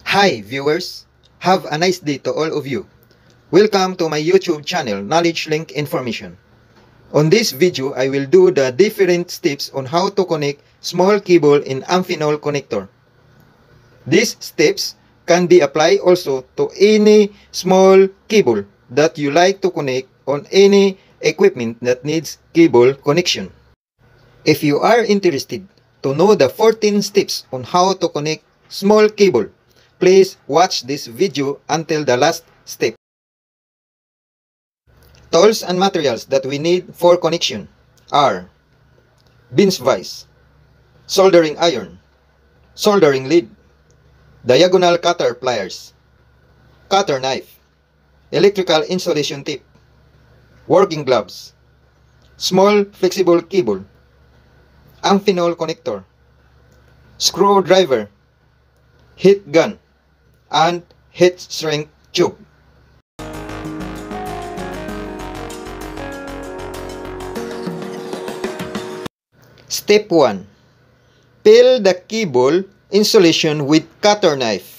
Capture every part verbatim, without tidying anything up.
Hi viewers! Have a nice day to all of you. Welcome to my YouTube channel, Knowledge Link Information. On this video, I will do the different steps on how to connect small cable in Amphenol connector. These steps can be applied also to any small cable that you like to connect on any equipment that needs cable connection. If you are interested to know the fourteen steps on how to connect small cable, please watch this video until the last step. Tools and materials that we need for connection are Benz vise, soldering iron, soldering lead, diagonal cutter pliers, cutter knife, electrical insulation tape, working gloves, small flexible cable, Amphenol connector, screwdriver, heat gun, and heat shrink tube. Step one. Peel the cable insulation with cutter knife.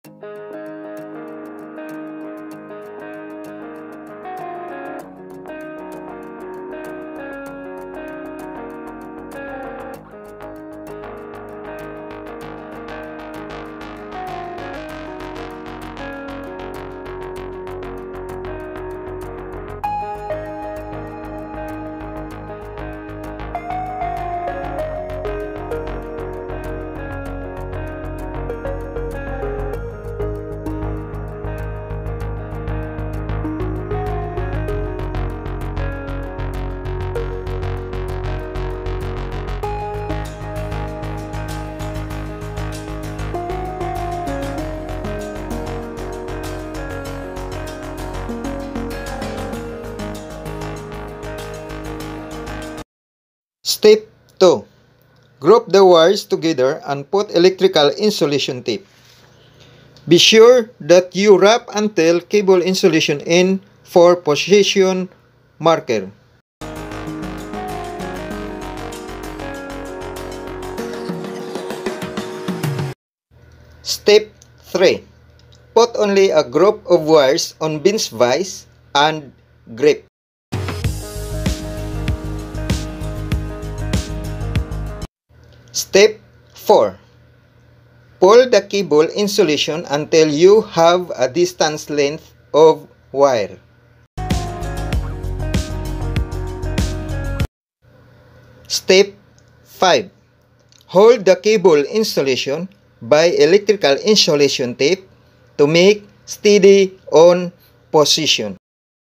Step two. Group the wires together and put electrical insulation tape. Be sure that you wrap until cable insulation in for position marker. Step three. Put only a group of wires on Benz vise and grip. Step four. Pull the cable insulation until you have a distance length of wire. Step five. Hold the cable insulation by electrical insulation tape to make steady on position.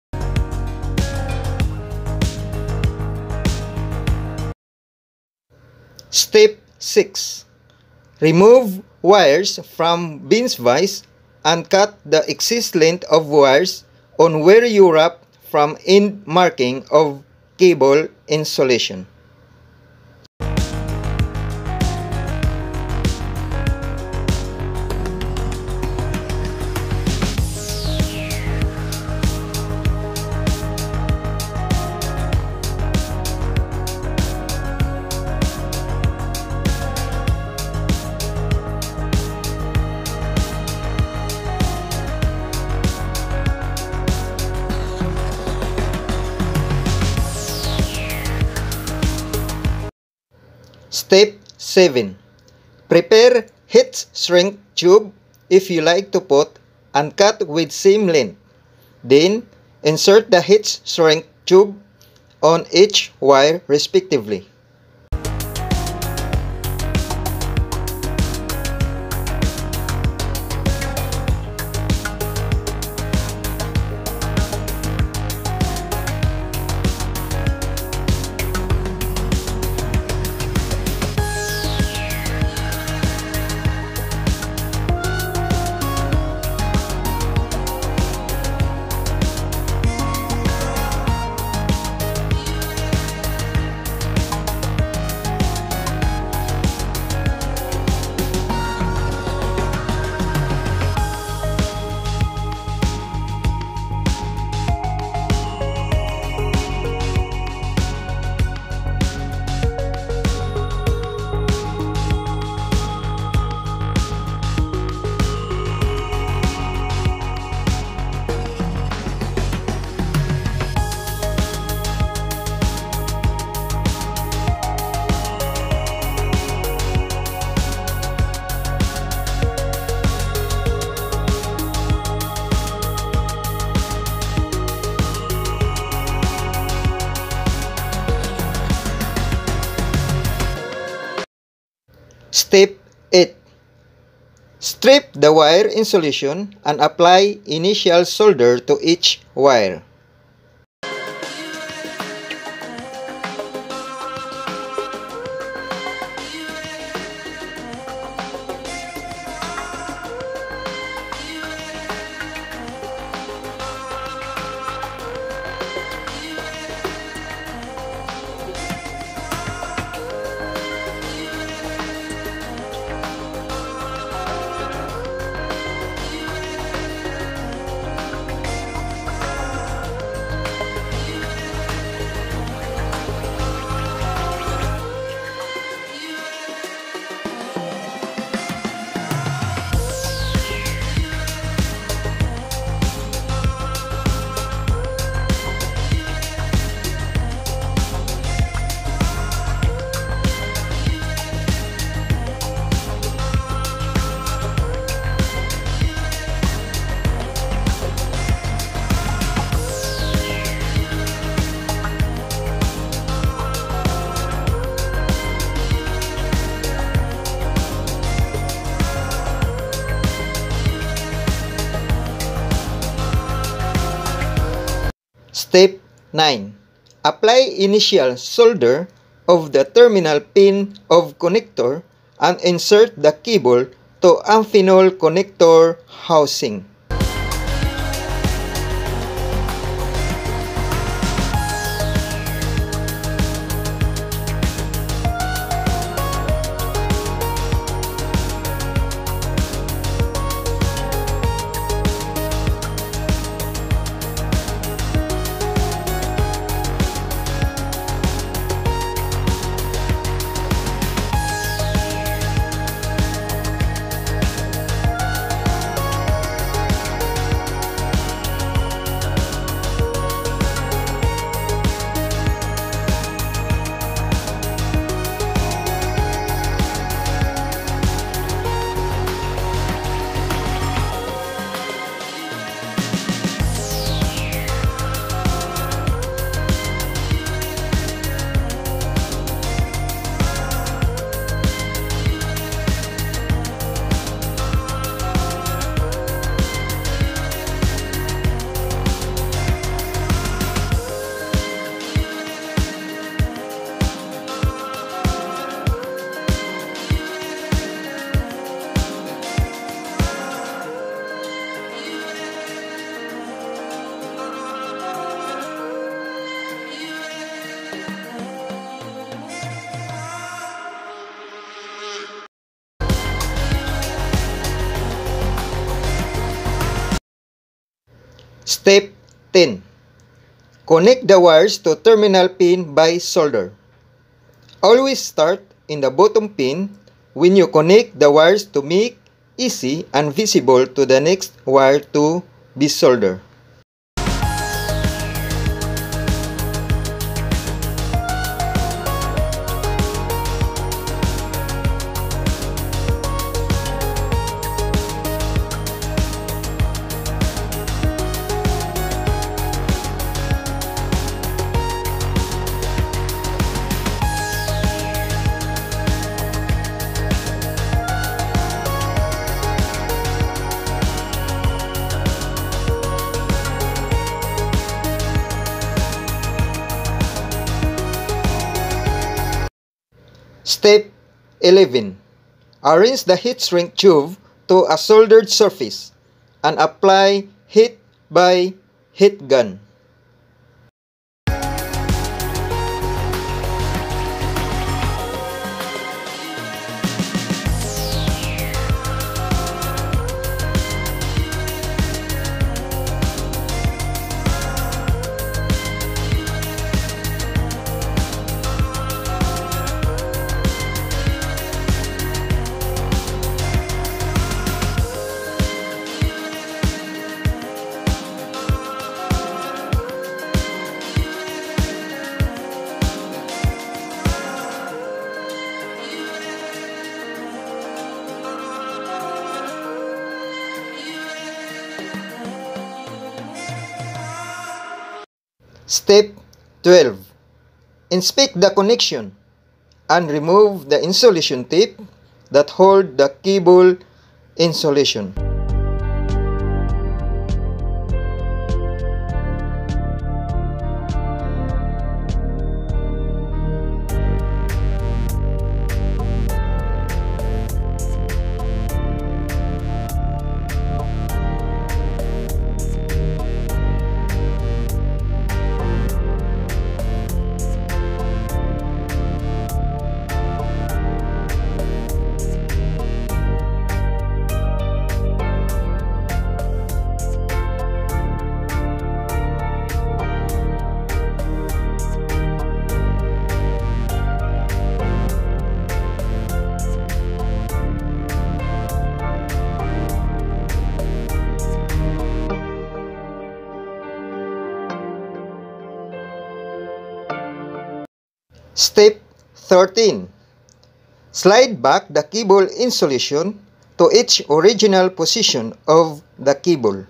Step six. Remove wires from Benz vise and cut the excess length of wires on where you wrap from end marking of cable insulation. Step seven. Prepare heat shrink tube if you like to put and cut with same length. Then, insert the heat shrink tube on each wire respectively. Step eight. Strip the wire insulation and apply initial solder to each wire. Step nine. Apply initial solder of the terminal pin of connector and insert the cable to Amphenol connector housing. Step ten. Connect the wires to terminal pin by solder. Always start in the bottom pin when you connect the wires to make easy and visible to the next wire to be soldered. Step eleven. Arrange the heat shrink tube to a soldered surface and apply heat by heat gun. Step twelve. Inspect the connection and remove the insulation tape that hold the cable insulation. Step thirteen. Slide back the cable insulation to its original position of the cable.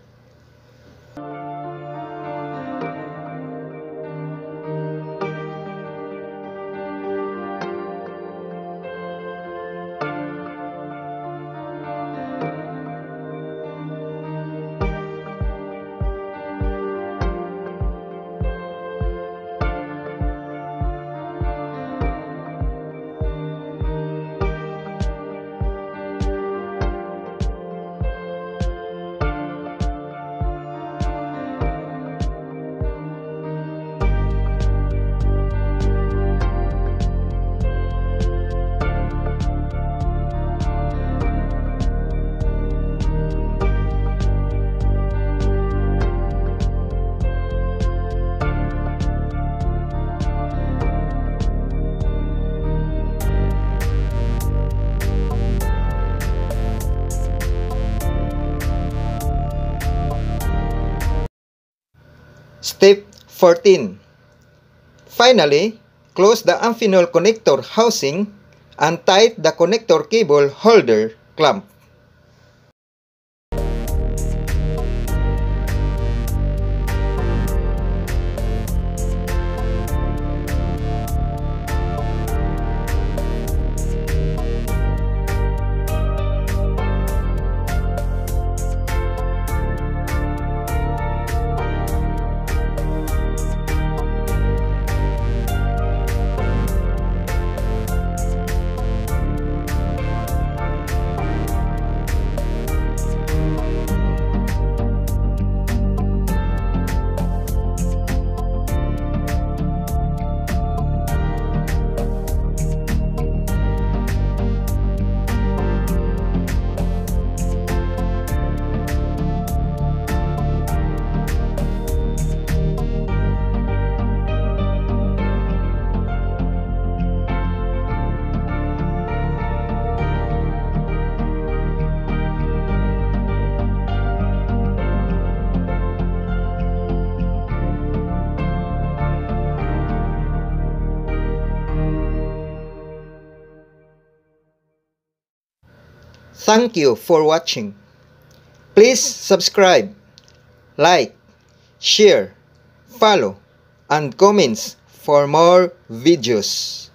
Step fourteen. Finally, close the Amphenol connector housing and tighten the connector cable holder clamp. Thank you for watching. Please subscribe, like, share, follow, and comments for more videos.